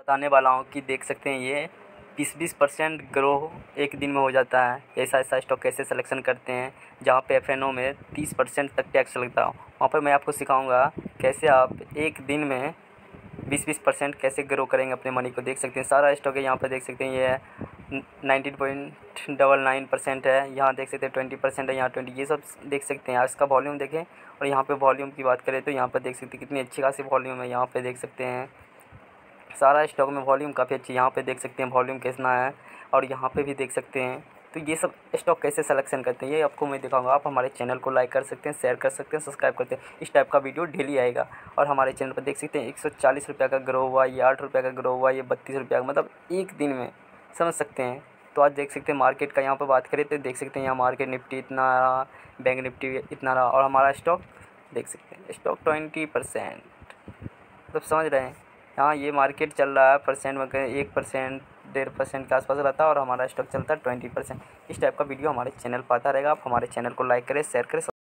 बताने वाला हूँ कि देख सकते हैं ये 20% ग्रो एक दिन में हो जाता है। ऐसा ऐसा स्टॉक कैसे सिलेक्शन करते हैं जहाँ पे एफ.एन.ओ में 30% तक टैक्स लगता हो, वहाँ पर मैं आपको सिखाऊंगा कैसे आप एक दिन में 20% कैसे ग्रो करेंगे अपने मनी को। देख सकते हैं सारा स्टॉक है यहाँ पर, देख सकते हैं ये 19.99% है, यहाँ देख सकते हैं 20% है, यहाँ 20, ये सब देख सकते हैं। आज का वॉल्यूम देखें और यहाँ पे वॉल्यूम की बात करें तो यहाँ पर देख सकते हैं कितनी अच्छी खासी वॉल्यूम है। यहाँ पे देख सकते हैं सारा स्टॉक में वॉल्यूम काफ़ी अच्छी, यहाँ पे देख सकते हैं वॉल्यूम कितना है और यहाँ पे भी देख सकते हैं। तो ये सब स्टॉक कैसे सिलेक्शन करते हैं ये आपको मैं दिखाऊंगा। आप हमारे चैनल को लाइक कर सकते हैं, शेयर कर सकते हैं, सब्सक्राइब करते हैं। इस टाइप का वीडियो डेली आएगा। और हमारे चैनल पर देख सकते हैं 140 रुपये का ग्रो हुआ, ये 8 रुपये का ग्रो हुआ, ये 32 रुपये का, मतलब एक दिन में, समझ सकते हैं। तो आज देख सकते हैं मार्केट का यहाँ पर बात करें तो देख सकते हैं यहाँ मार्केट निफ्टी इतना रहा, बैंक निफ्टी इतना रहा और हमारा स्टॉक देख सकते हैं स्टॉक 20%, मतलब समझ रहे हैं। हाँ ये मार्केट चल रहा है परसेंट में 1%, 1.5% के आसपास रहता है और हमारा स्टॉक चलता है 20%। इस टाइप का वीडियो हमारे चैनल पर आता रहेगा। आप हमारे चैनल को लाइक करें, शेयर करें।